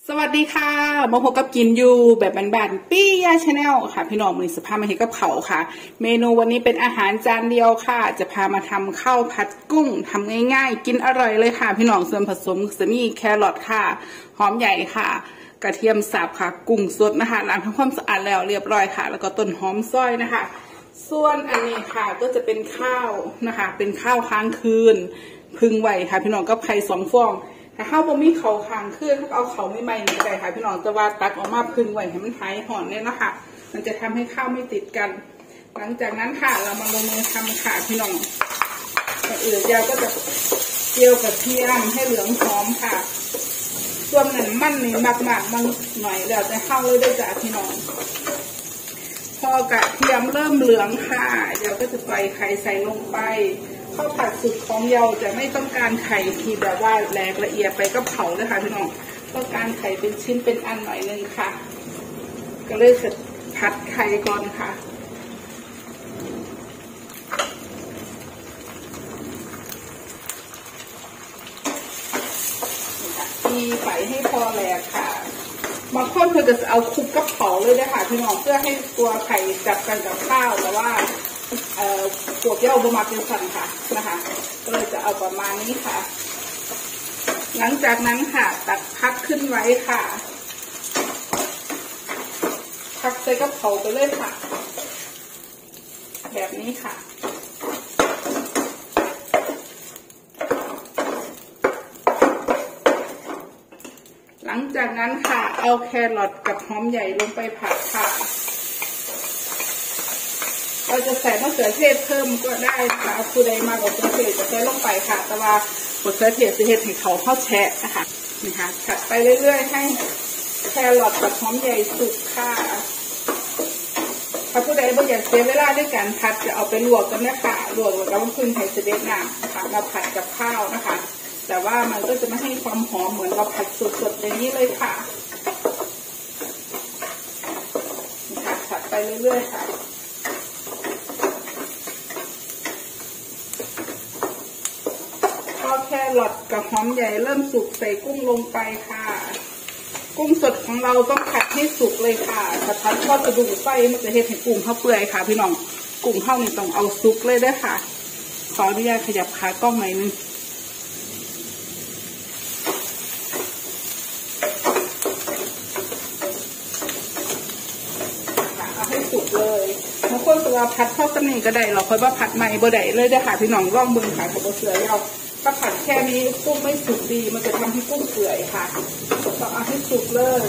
สวัสดีค่ะมาพบกับกินอยู่แบบบ้านๆปี้ยาชาแนลค่ะพี่น้องมือสภาพมาเห็นกับเขาค่ะเมนูวันนี้เป็นอาหารจานเดียวค่ะจะพามาทำข้าวผัดกุ้งทำง่ายๆกินอร่อยเลยค่ะพี่น้องส่วนผสมจะมีแครอทค่ะหอมใหญ่ค่ะกระเทียมสับค่ะกุ้งสดนะคะล้างทำความสะอาดแล้วเรียบร้อยค่ะแล้วก็ต้นหอมซอยนะคะส่วนอันนี้ค่ะก็จะเป็นข้าวนะคะเป็นข้าวค้างคืนพึ่งไหวค่ะพี่น้องก็ไข่2 ฟองถ้าข้าวบ่มีเขาค้างคืนถ้าเอาเขาไม่ไหม้นี่ก็ได้ค่ะพี่น้องจะว่าตักออกมาพึ่งไหวให้มันหายห่อนเนี่ยนะคะมันจะทำให้ข้าวไม่ติดกันหลังจากนั้นค่ะเรามาลงมือทำค่ะพี่น้องยาวก็จะเจียวกระเทียมให้เหลืองหอมค่ะส่วนนั้นมันนี่มากๆมันหน่อยแล้วจะเข้าเลยได้จ้ะพี่น้องพอกระเทียมเริ่มเหลืองค่ะเดี๋ยวก็จะใส่ไข่ใส่ลงไปข้าวผัดสุดของเยาจะไม่ต้องการไข่ที่แบบว่าแหลกละเอียดไปก็เผาเลยค่ะพี่น้องต้องการไข่เป็นชิ้นเป็นอันหน่อยนึงค่ะก็เลยจะผัดไข่ก่อนค่ะตีไฟให้พอแหลกค่ะบางคนเพื่อจะเอาคลุกกับเผาเลยนะคะพี่น้องเพื่อให้ตัวไข่จับกันกับข้าวแต่ว่าพวกเย้าบะมาเป็นสันค่ะนะคะก็เลยจะเอาประมาณนี้ค่ะหลังจากนั้นค่ะตักพักขึ้นไว้ค่ะพักใส่กับเผาไปเลยค่ะแบบนี้ค่ะหลังจากนั้นค่ะเอาแครอทกับหอมใหญ่ลงไปผัดค่ะเราจะใส่มะเขือเทศเพิ่มก็ได้ค่ะผู้ใดมากกว่ามะเขือเทศจะใส่ลงไปค่ะแต่ว่ามะเขือเทศจะเห็ดให้เขาเข้าแช่นะคะนี่ค่ะผัดไปเรื่อยๆให้แครอทกับหอมใหญ่สุกค่ะถ้าผู้ใดบ่อยากเสียเวลาด้วยการผัดจะเอาไปลวกกันนะคะลวกแล้วก็พึ่งไข่เสด็จน้ำนะคะมาผัดกับข้าวนะคะแต่ว่ามันก็จะไม่ให้ความหอมเหมือนเราผัดสดๆอย่างนี้เลยค่ะนี่ค่ะผัดไปเรื่อยๆค่ะพอแครอทกับหอมใหญ่เริ่มสุกใส่กุ้งลงไปค่ะกุ้งสดของเราต้องผัดให้สุกเลยค่ะถ้าผัดทอดกระดูกไส้มันจะเห็ดให้กุ้งเข้าเปื่อยค่ะพี่น้องกุ้งเข้านี่ต้องเอาสุกเลยด้วยค่ะขออนุญาตขยับขากล้องหน่อยนึงสุกเลยบางคนตัวผัดทอดตะนี่ก็ได้เราค่อยว่าผัดใหม่บ่ได้เลยได้ค่ะพี่น้องร่องบึงค่ะกับเสือเราถ้าผัดแค่นี้กุ้งไม่สุกดีมันจะทำให้กุ้งเปื่อยค่ะต้องเอาให้สุกเลย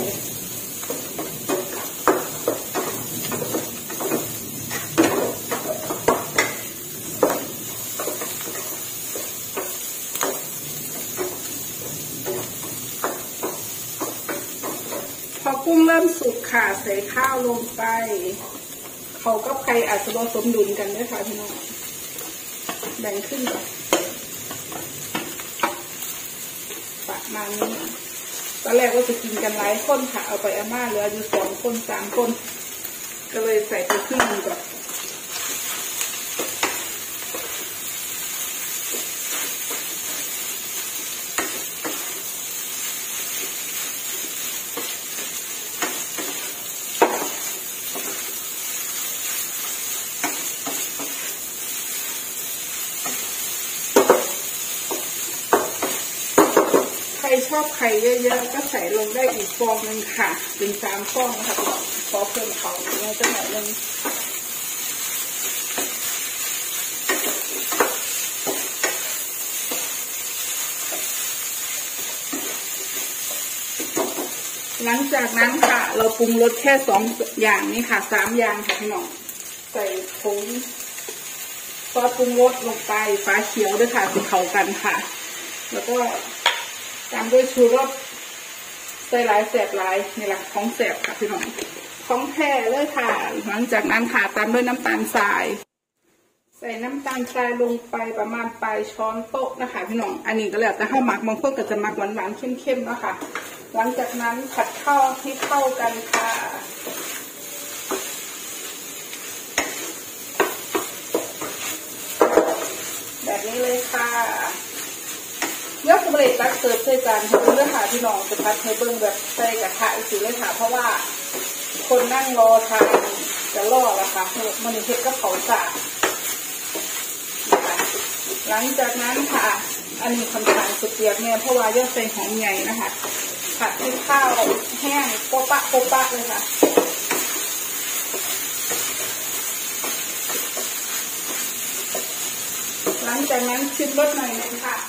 พอกุ้งเริ่มสุกค่ะใส่ข้าวลงไปเขากับไข่อาจจะผสมดุลกันด้วยค่ะพี่น้องแบ่งขึ้นก่อนประมาณนี้ตอนแรกว่าจะกินกันหลายคนค่ะเอาไปอาม่าเหลืออยู่2 คน3 คนก็เลยใส่ไปครึ่งนึงก่อนใครชอบไข่เยอะๆก็ใส่ลงได้อีกฟองนึงค่ะเป็น3 ฟองนะคะพอเพิ่มเขาเนี่ยจะหน่อยนึงหลังจากนั้นค่ะเราปรุงรสแค่2 อย่างนี้ค่ะ3 อย่างค่ะพี่น้องใส่ผงซอสปรุงรสลงไปฟ้าเขียวด้วยค่ะสีเข้ากันค่ะแล้วก็ตามด้วยชูรสใส่หลายแสบหลายนี่แหละของแสบค่ะพี่น้องของแท้เลยค่ะหลังจากนั้นค่ะตามด้วยน้ำตาลทรายใส่น้ำตาลทรายลงไปประมาณปลายช้อนโต๊ะนะคะพี่น้องอันนี้ก็แล้วแต่ข้าวหมักบางคนก็จะหมักหวานๆเข้มๆนะคะหลังจากนั้นผัดข้าวให้เข้ากันค่ะแบบนี้เลยค่ะเดี๋ยวคุณเล็กตักเสิร์ฟใส่จานให้เบิ่งค่ะพี่น้องจะพัดให้เบิ่งแบบใส่กระทะสิเลยค่ะเพราะว่าคนนั่งรอทานจะรอแล้วค่ะมันเฮ็ดกับเขาสาหลังจากนั้นค่ะอันนี้ค่อนข้างสุดเปียกเนี่ยเพราะว่ายอดใส่หอมใหญ่นะคะผัดให้ข้าวแห้งโป๊ะปะโป๊ะปะเลยค่ะหลังจากนั้นชิมรสหน่อยนึงค่ะ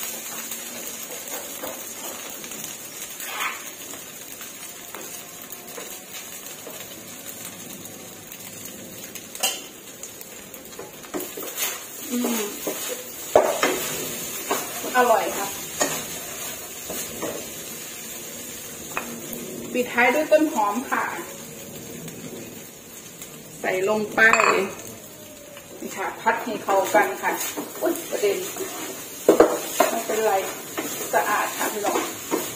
อร่อยค่ะปิดท้ายด้วยต้นหอมค่ะใส่ลงไปนี่ค่ะพัดให้เข้ากันค่ะอุ๊ยประเด็นไม่เป็นไรสะอาดค่ะพี่น้อง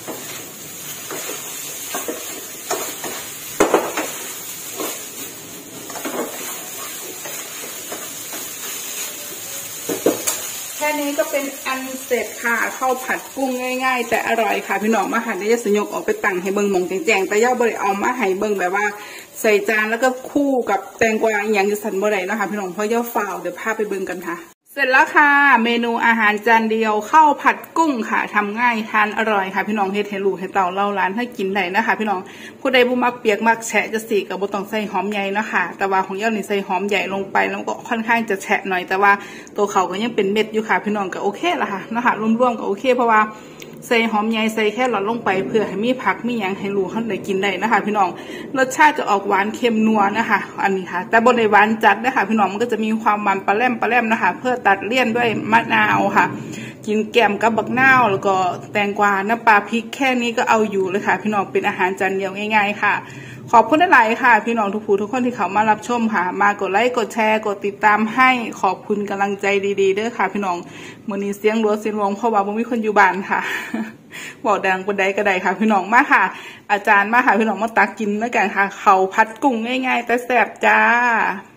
แค่นี้ก็เป็นอันเสร็จค่ะข้าวผัดกุ้งง่ายๆแต่อร่อยค่ะพี่น้องมาค่ะเดี๋ยวจะสยกออกไปตั้งให้เบิ่งหมองแจงๆแต่ย่าบริเอามาให้เบิ่งแบบว่าใส่จานแล้วก็คู่กับแตงกวาอย่างจะสันบ่ได้นะคะพี่น้องเพราะย่าฝ่าวเดี๋ยวพาไปเบิ่งกันค่ะเสร็จแล้วค่ะเมนูอาหารจานเดียวข้าวผัดกุ้งค่ะทำง่ายทานอร่อยค่ะพี่น้องเฮ็ดให้ลูกให้เต่าเล่าร้านให้กินได้นะคะพี่น้องผู้ใดบ่มักเปียกมักแฉะจะสีกับบ่ต้องใส่หอมใหญ่นะคะแต่ว่าของย่านี่ใส่หอมใหญ่ลงไปแล้วก็ค่อนข้างจะแฉะหน่อยแต่ว่าตัวเขาก็ยังเป็นเม็ดอยู่ค่ะพี่น้องก็โอเคละค่ะนะคะรวมๆก็โอเคเพราะว่าใส่หอมใหญ่ใส่แค่หลอดลงไปเพื่อให้มีผักมีหยังให้ลูกเขาได้กินได้นะคะพี่น้องรสชาติจะออกหวานเค็มนัวนะคะอันนี้ค่ะแต่บนในหวานจัดนะคะพี่น้องมันก็จะมีความมันปลาแรมนะคะเพื่อตัดเลี่ยนด้วยมะนาวค่ะกินแกมกับบักนาวแล้วก็แตงกวาน้ำปลาพริกแค่นี้ก็เอาอยู่เลยค่ะพี่น้องเป็นอาหารจานเดียวง่ายๆค่ะขอบคุณหลายๆค่ะพี่น้องทุกผู้ทุกคนที่เขามารับชมค่ะมากดไลค์กดแชร์กดติดตามให้ขอบคุณกำลังใจดีๆเด้อค่ะพี่น้องมื้อนี้เสียงรั้วเสียงวงเพราะว่าบ่มีคนอยู่บ้านค่ะบอกดังปานใดก็ได้ค่ะพี่น้องมาค่ะอาจารย์มาค่ะพี่น้องมาตักกินด้วยกันค่ะข้าวผัดกุ้งง่ายๆแต่แซ่บจ้า